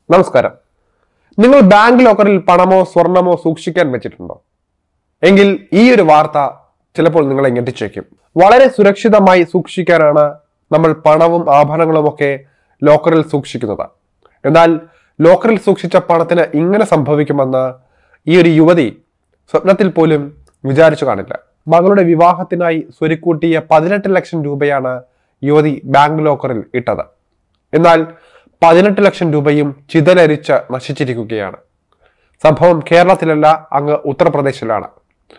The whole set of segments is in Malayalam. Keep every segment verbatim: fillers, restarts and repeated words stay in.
നമസ്കാരം. നിങ്ങൾ ബാങ്ക് ലോക്കറിൽ പണമോ സ്വർണമോ സൂക്ഷിക്കാൻ വെച്ചിട്ടുണ്ടോ? എങ്കിൽ ഈ ഒരു വാർത്ത ചിലപ്പോൾ നിങ്ങളെ ഞെട്ടിച്ചേക്കും. വളരെ സുരക്ഷിതമായി സൂക്ഷിക്കാനാണ് നമ്മൾ പണവും ആഭരണങ്ങളും ഒക്കെ ലോക്കറിൽ സൂക്ഷിക്കുന്നത്. എന്നാൽ ലോക്കറിൽ സൂക്ഷിച്ച പണത്തിന് ഇങ്ങനെ സംഭവിക്കുമെന്ന് ഈ ഒരു യുവതി സ്വപ്നത്തിൽ പോലും വിചാരിച്ചു കാണില്ല. മകളുടെ വിവാഹത്തിനായി സ്വരുക്കൂട്ടിയ പതിനെട്ട് ലക്ഷം രൂപയാണ് യുവതി ബാങ്ക് ലോക്കറിൽ ഇട്ടത്. എന്നാൽ പതിനെട്ട് ലക്ഷം രൂപയും ചിതലരിച്ച് നശിച്ചിരിക്കുകയാണ്. സംഭവം കേരളത്തിലല്ല, അങ്ങ് ഉത്തർപ്രദേശിലാണ്.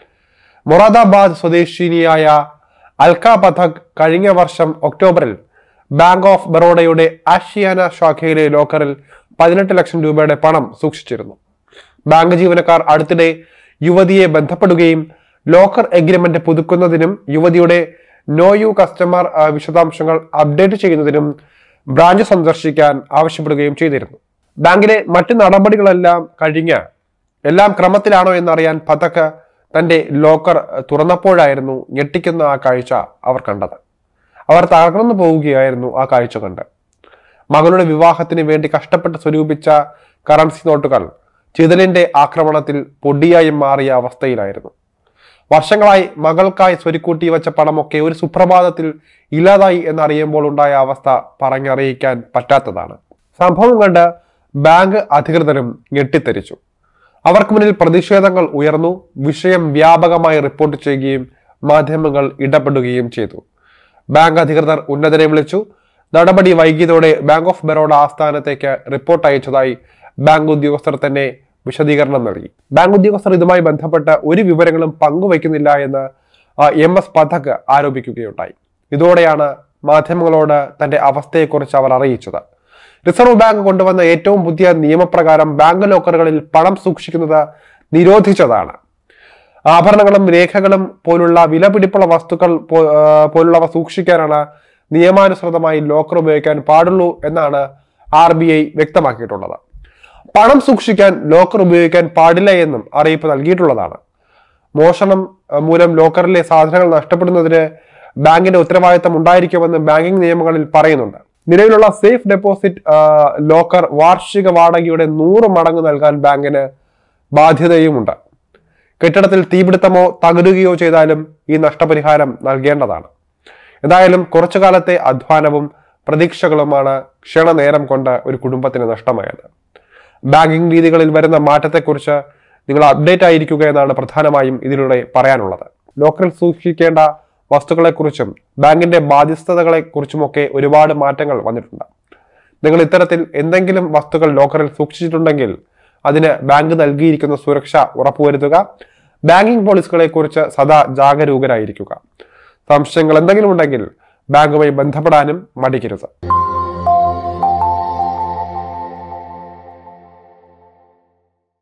മൊറാദാബാദ് സ്വദേശിനിയായ അൽക്ക പഥക് കഴിഞ്ഞ വർഷം ഒക്ടോബറിൽ ബാങ്ക് ഓഫ് ബറോഡയുടെ ആഷിയാന ശാഖയിലെ ലോക്കറിൽ പതിനെട്ട് ലക്ഷം രൂപയുടെ പണം സൂക്ഷിച്ചിരുന്നു. ബാങ്ക് ജീവനക്കാർ അടുത്തിടെ യുവതിയെ ബന്ധപ്പെടുകയും ലോക്കർ എഗ്രിമെന്റ് പുതുക്കുന്നതിനും യുവതിയുടെ നോ യു കസ്റ്റമർ വിശദാംശങ്ങൾ അപ്ഡേറ്റ് ചെയ്യുന്നതിനും ബ്രാഞ്ച് സന്ദർശിക്കാൻ ആവശ്യപ്പെടുകയും ചെയ്തിരുന്നു. ബാങ്കിലെ മറ്റു നടപടികളെല്ലാം കഴിഞ്ഞ് എല്ലാം ക്രമത്തിലാണോ എന്നറിയാൻ പഥക് തന്റെ ലോക്കർ തുറന്നപ്പോഴായിരുന്നു ഞെട്ടിക്കുന്ന ആ കാഴ്ച അവർ കണ്ടത്. അവർ തകർന്നു പോവുകയായിരുന്നു ആ കാഴ്ച കണ്ട്. മകളുടെ വിവാഹത്തിന് വേണ്ടി കഷ്ടപ്പെട്ട് സ്വരൂപിച്ച കറൻസി നോട്ടുകൾ ചിതലിന്റെ ആക്രമണത്തിൽ പൊടിയായി മാറിയ അവസ്ഥയിലായിരുന്നു. വർഷങ്ങളായി മകൾക്കായി സ്വരുക്കൂട്ടി വെച്ച പണമൊക്കെ ഒരു സുപ്രഭാതത്തിൽ ഇല്ലാതായി എന്നറിയുമ്പോൾ ഉണ്ടായ അവസ്ഥ പറഞ്ഞറിയിക്കാൻ പറ്റാത്തതാണ്. സംഭവം കണ്ട് ബാങ്ക് അധികൃതരും ഞെട്ടിത്തെരിച്ചു. അവർക്ക് മുന്നിൽ പ്രതിഷേധങ്ങൾ ഉയർന്നു. വിഷയം വ്യാപകമായി റിപ്പോർട്ട് ചെയ്യുകയും മാധ്യമങ്ങൾ ഇടപെടുകയും ചെയ്തു. ബാങ്ക് അധികൃതർ ഉന്നതരെ വിളിച്ചു. നടപടി വൈകിയതോടെ ബാങ്ക് ഓഫ് ബറോഡ ആസ്ഥാനത്തേക്ക് റിപ്പോർട്ട് അയച്ചതായി ബാങ്ക് ഉദ്യോഗസ്ഥർ തന്നെ വിശദീകരണം നൽകി. ബാങ്ക് ഉദ്യോഗസ്ഥർ ഇതുമായി ബന്ധപ്പെട്ട് ഒരു വിവരങ്ങളും പങ്കുവയ്ക്കുന്നില്ല എന്ന് എം എസ് പഥക് ആരോപിക്കുകയുണ്ടായി. ഇതോടെയാണ് മാധ്യമങ്ങളോട് തന്റെ അവസ്ഥയെക്കുറിച്ച് അവർ അറിയിച്ചത്. റിസർവ് ബാങ്ക് കൊണ്ടുവന്ന ഏറ്റവും പുതിയ നിയമപ്രകാരം ബാങ്ക് ലോക്കറുകളിൽ പണം സൂക്ഷിക്കുന്നത് നിരോധിച്ചതാണ്. ആഭരണങ്ങളും രേഖകളും പോലുള്ള വിലപിടിപ്പുള്ള വസ്തുക്കൾ പോലുള്ളവ സൂക്ഷിക്കാനാണ് നിയമാനുസൃതമായി ലോക്കർ ഉപയോഗിക്കാൻ പാടുള്ളൂ എന്നാണ് ആർ ബി ഐ വ്യക്തമാക്കിയിട്ടുള്ളത്. പണം സൂക്ഷിക്കാൻ ലോക്കർ ഉപയോഗിക്കാൻ പാടില്ല എന്നും അറിയിപ്പ് നൽകിയിട്ടുള്ളതാണ്. മോഷണം മൂലം ലോക്കറിലെ സാധനങ്ങൾ നഷ്ടപ്പെടുന്നതിന് ബാങ്കിന്റെ ഉത്തരവാദിത്തം ഉണ്ടായിരിക്കുമെന്ന് ബാങ്കിംഗ് നിയമങ്ങളിൽ പറയുന്നുണ്ട്. നിലവിലുള്ള സേഫ് ഡെപ്പോസിറ്റ് ലോക്കർ വാർഷിക വാടകയുടെ നൂറ് മടങ്ങ് നൽകാൻ ബാങ്കിന് ബാധ്യതയുമുണ്ട്. കെട്ടിടത്തിൽ തീപിടുത്തമോ തകരുകയോ ചെയ്താലും ഈ നഷ്ടപരിഹാരം നൽകേണ്ടതാണ്. എന്തായാലും കുറച്ചു കാലത്തെ അധ്വാനവും പ്രതീക്ഷകളുമാണ് ക്ഷണനേരം കൊണ്ട് ഒരു കുടുംബത്തിന് നഷ്ടമായത്. ബാങ്കിംഗ് രീതികളിൽ വരുന്ന മാറ്റത്തെക്കുറിച്ച് നിങ്ങൾ അപ്ഡേറ്റ് ആയിരിക്കുക എന്നാണ് പ്രധാനമായും ഇതിലൂടെ പറയാനുള്ളത്. ലോക്കറിൽ സൂക്ഷിക്കേണ്ട വസ്തുക്കളെക്കുറിച്ചും ബാങ്കിന്റെ ബാധ്യസ്ഥതകളെ കുറിച്ചുമൊക്കെ ഒരുപാട് മാറ്റങ്ങൾ വന്നിട്ടുണ്ട്. നിങ്ങൾ ഇത്തരത്തിൽ എന്തെങ്കിലും വസ്തുക്കൾ ലോക്കറിൽ സൂക്ഷിച്ചിട്ടുണ്ടെങ്കിൽ അതിന് ബാങ്ക് നൽകിയിരിക്കുന്ന സുരക്ഷ ഉറപ്പുവരുത്തുക. ബാങ്കിംഗ് പോളിസികളെ കുറിച്ച് സദാ ജാഗരൂകരായിരിക്കുക. സംശയങ്ങൾ എന്തെങ്കിലും ഉണ്ടെങ്കിൽ ബാങ്കുമായി ബന്ധപ്പെടാനും മടിക്കരുത്.